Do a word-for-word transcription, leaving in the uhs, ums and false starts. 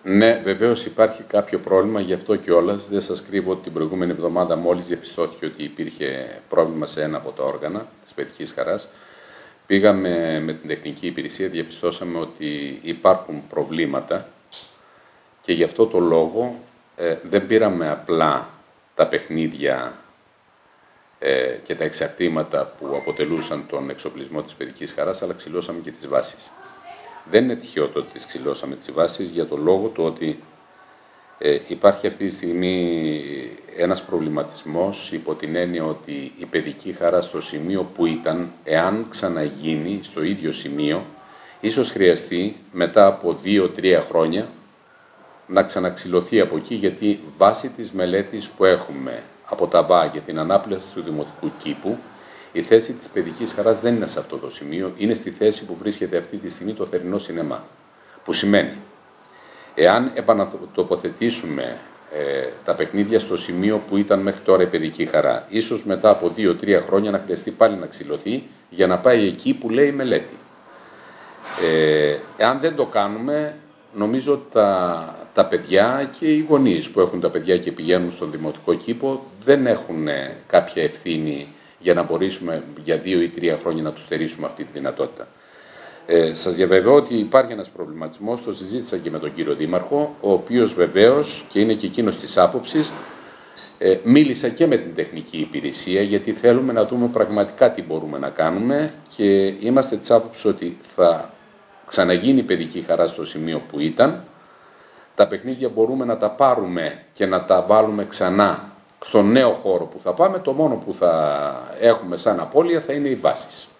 Ναι, βεβαίως υπάρχει κάποιο πρόβλημα, γι' αυτό κιόλας δεν σας κρύβω ότι την προηγούμενη εβδομάδα μόλις διαπιστώθηκε ότι υπήρχε πρόβλημα σε ένα από τα όργανα της παιδικής χαράς. Πήγαμε με την τεχνική υπηρεσία, διαπιστώσαμε ότι υπάρχουν προβλήματα και γι' αυτό το λόγο ε, δεν πήραμε απλά τα παιχνίδια ε, και τα εξαρτήματα που αποτελούσαν τον εξοπλισμό της παιδικής χαράς, αλλά ξυλώσαμε και τις βάσεις. Δεν είναι τυχαίο το ότι τις ξυλώσαμε τις βάσεις για το λόγο του ότι ε, υπάρχει αυτή τη στιγμή ένας προβληματισμός υπό την έννοια ότι η παιδική χαρά στο σημείο που ήταν, εάν ξαναγίνει στο ίδιο σημείο, ίσως χρειαστεί μετά από δύο τρία χρόνια να ξαναξυλωθεί από εκεί, γιατί βάσει της μελέτης που έχουμε από τα ΒΑ για την ανάπλαση του δημοτικού κήπου, η θέση της παιδικής χαράς δεν είναι σε αυτό το σημείο, είναι στη θέση που βρίσκεται αυτή τη στιγμή το θερινό σινεμά. Που σημαίνει, εάν επανατοποθετήσουμε ε, τα παιχνίδια στο σημείο που ήταν μέχρι τώρα η παιδική χαρά, ίσως μετά από δύο τρία χρόνια να χρειαστεί πάλι να ξυλωθεί για να πάει εκεί που λέει η μελέτη. Ε, εάν δεν το κάνουμε, νομίζω τα, τα παιδιά και οι γονείς που έχουν τα παιδιά και πηγαίνουν στον δημοτικό κήπο δεν έχουν κάποια ευθύνη για να μπορέσουμε για δύο ή τρία χρόνια να τους στερήσουμε αυτή τη δυνατότητα. Ε, σας διαβεβαιώ ότι υπάρχει ένας προβληματισμός, το συζήτησα και με τον κύριο Δήμαρχο, ο οποίος βεβαίως και είναι και εκείνος της άποψης, ε, μίλησα και με την τεχνική υπηρεσία, γιατί θέλουμε να δούμε πραγματικά τι μπορούμε να κάνουμε και είμαστε της άποψης ότι θα ξαναγίνει η παιδική χαρά στο σημείο που ήταν. Τα παιχνίδια μπορούμε να τα πάρουμε και να τα βάλουμε ξανά στον νέο χώρο που θα πάμε. Το μόνο που θα έχουμε σαν απώλεια θα είναι οι βάσεις.